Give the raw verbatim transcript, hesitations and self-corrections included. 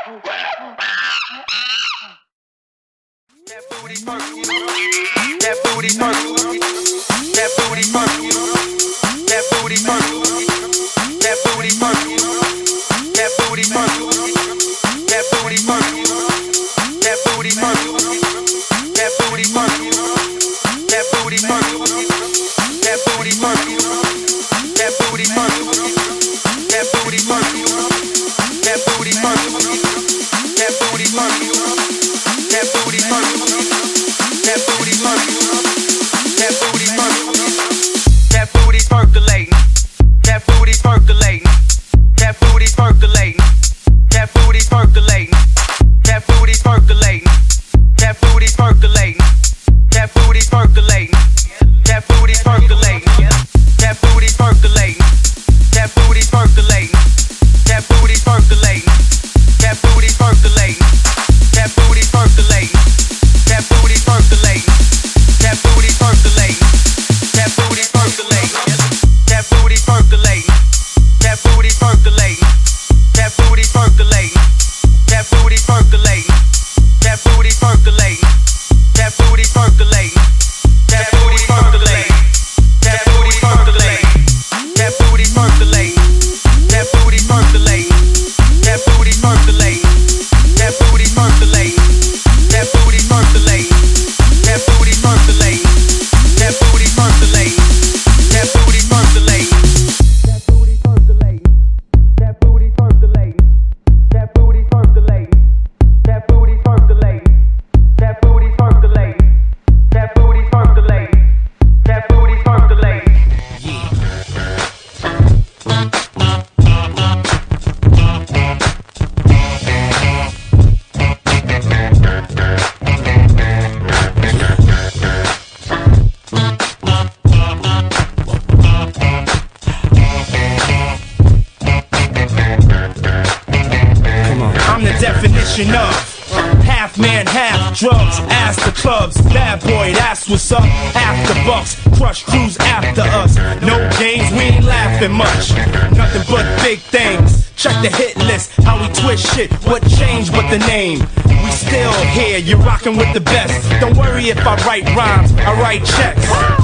Of half man, half drugs, ass the clubs, bad boy, that's what's up. After bucks, crush crews after us. No games, we ain't laughing much. Nothing but big things. Check the hit list, how we twist shit. What changed but the name? We still here, you're rocking with the best. Don't worry if I write rhymes, I write checks.